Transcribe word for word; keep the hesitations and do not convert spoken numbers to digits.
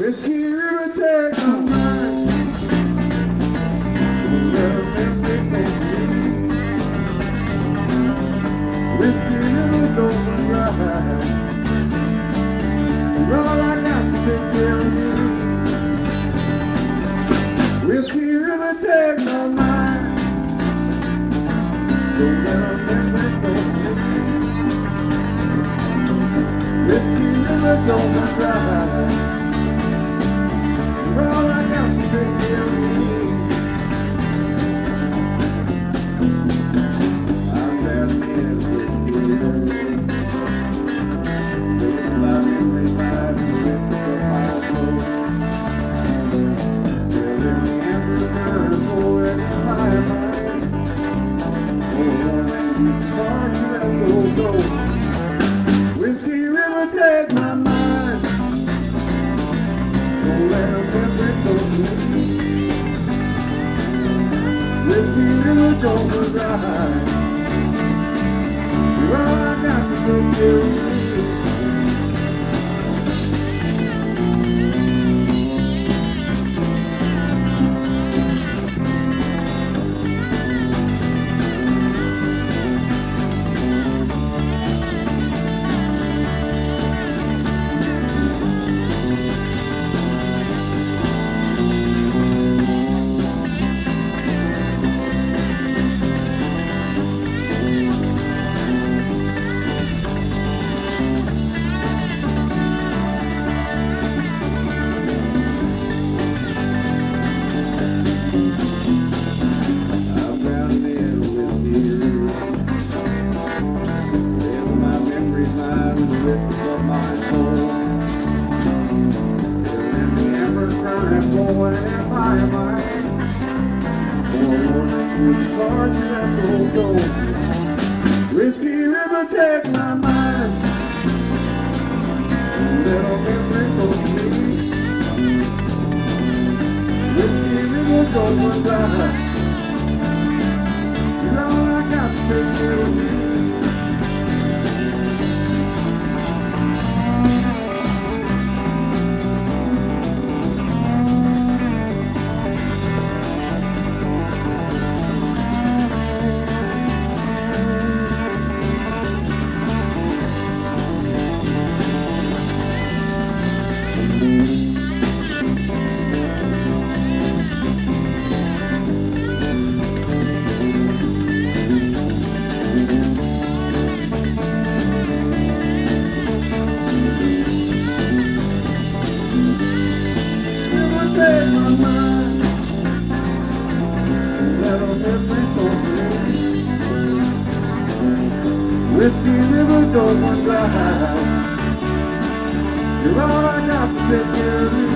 Whiskey River, take my mind. Don't let a memory go to me. Whiskey River, don't run dry. You're all I got to take care of you. Whiskey River, take my mind. Don't let a memory go to me. Whiskey River, don't run dry. You're all I got to take care of you. I'm drowning in whiskey river. Taking my memory back to the my soul. Filling the embers burn forward in my mind. Oh, morning you start to that soul go. Whiskey River, take my mind. Don't let a memory go to me. Whiskey River, don't run dry. You're all I got to take care of me. Whiskey River, take my mind. Little memory for me. Whiskey River, don't run dry. You're all I got to take care of me. Take my mind. Let a memory go to me. Whiskey River, don't run dry. You're all I got to take care of me.